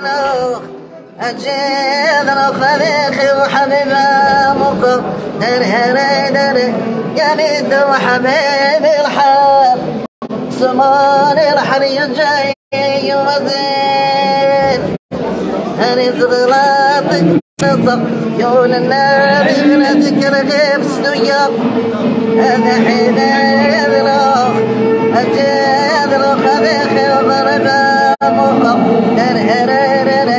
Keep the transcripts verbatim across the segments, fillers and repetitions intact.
أجيد خليخي وحبيبة مكر درهري دري يا بيد وحبيبي الحال سماني الحري جاي وزين هني زغلاتك نصر يقول النبي من ذكر غيب سدويا هذا حين يذرخ أجيد خليخي وحبيبة مكر درهري دري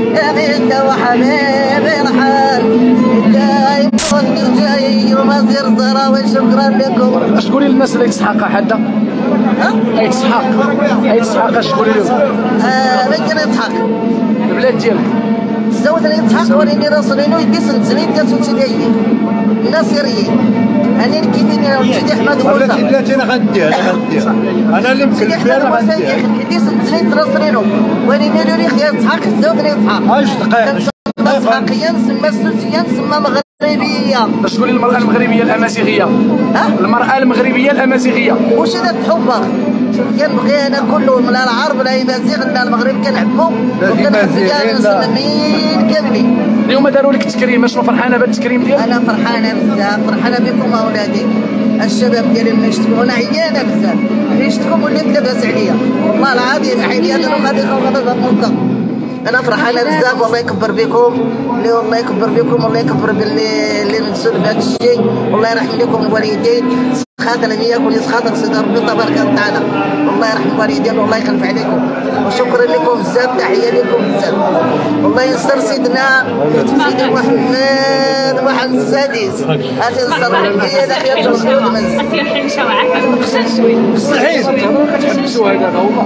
وحبيبي الحال جاي فوق جاي ومصير ضراوي شكرا لكم. اش تقولي للناس اللي تسحق حدا؟ ها؟ اي تسحق اي تسحق اش تقولي لهم؟ اه رجل يضحك البلاد ديالك الزود اللي يضحك وريني راسلينو يدي سنت سنين كاتو تيدايي الناس يريي انا اللي كيديني راه سيدي احمد موسى بلاتي بلاتي انا غندير انا غندير انا اللي مكلف انا غندير كيدي سنت سنين تراسلينو وريني لي خيار يضحك الزود اللي يضحك اش دقائق مسحقيا نسمى سوسيا نسمى مغربيه. باش تقولي المرأة المغربية الأمازيغية؟ ها؟ المرأة المغربية الأمازيغية واش هذا الحب؟ كنبغي انا كله من العرب لا يمازيغ لا المغرب كنحبو وكنحب كاع المسلمين كاملين. اليوم داروا لك التكريم، شنو فرحانة بالتكريم ديالك؟ انا فرحانة بزاف، فرحانة بكم اولادي، الشباب ديالي اللي عشتكم، انا عيانة بزاف، عشتكم وليت لاباس عليا، والله العظيم عيانة وغادي غادي غنوض. انا فرحانه بزاف والله يكبر بكم، اللي والله يكبر بكم، والله يكبر باللي اللي مسؤول بهذا الشيء، والله يرحم لكم الوالدين، خاطر ليا وليس خاطر سيدي ربي تبارك وتعالى، والله يرحم الوالدين والله يخلف عليكم، وشكرا لكم بزاف، تحيه لكم بزاف، والله يستر سيدنا سيدي محمد واحد السادس، هاتي نصر هي داخله الخلود مز. الحين شو عافاك شوي. مستحيل كتحبسوا هذا والله.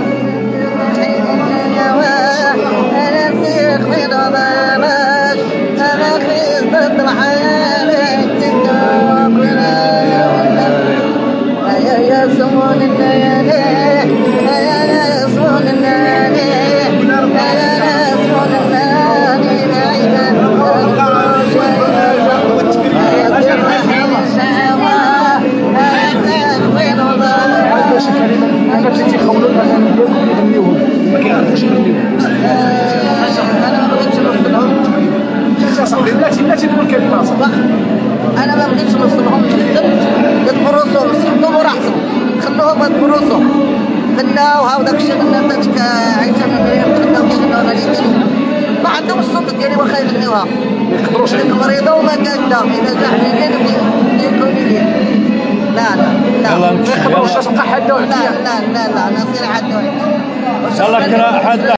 بلاتي بلاتي تقول كلمة صح. أنا ما بغيتش نوصلهم للذنب، يتبرصوا مسحتهم وراحتهم، خلوهم يتبرصوا، غناو هاو داك الشيء غناو داك عيشة من غير غناو كيغناو غادي يديروا، ما عندهم الصوت ديالي واخا يغنيوها، ما يقدروش ديك مريضة وما قادة، إذا جا حنين يقولوا لي لا لا لا ما يقدروش تبقى حدا لا لا لا لا نصير عاد الله كرا حدا